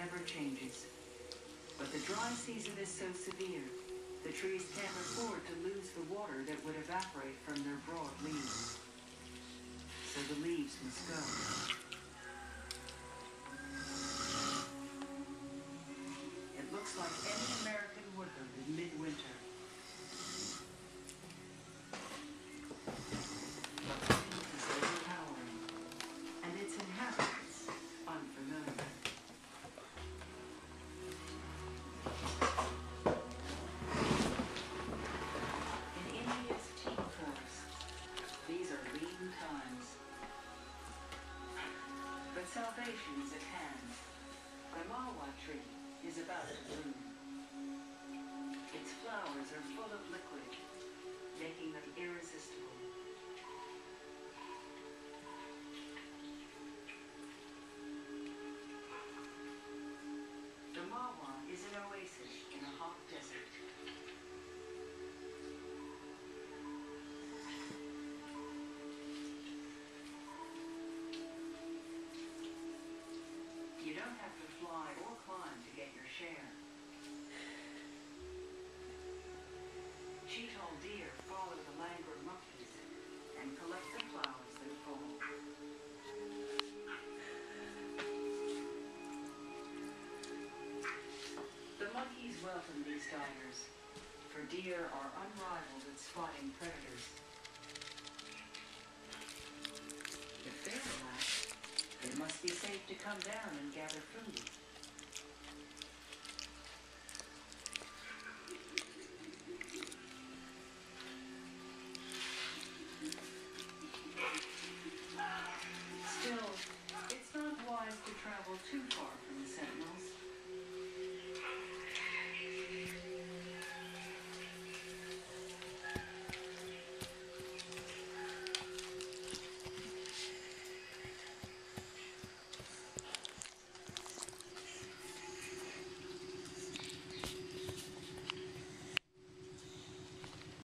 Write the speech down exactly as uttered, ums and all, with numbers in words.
never changes. But the dry season is so severe, the trees can't afford to lose the water that would evaporate from their broad leaves. So the leaves must go. It looks like any American woodland in midwinter. But the heat is overpowering, and its inhabitants unfamiliar. In India's teak forests, these are lean times. But salvation is at hand. The mawa tree is about to bloom. Its flowers are full of liquid, making them irresistible. The mawa is an oasis in a hot desert. You don't have to fly or climb to get your share. Cheetah deer follow the langur monkeys and collect the flowers that fall. The monkeys welcome these divers, for deer are unrivaled at spotting predators. If they're relaxed, it must be safe to come down and gather food.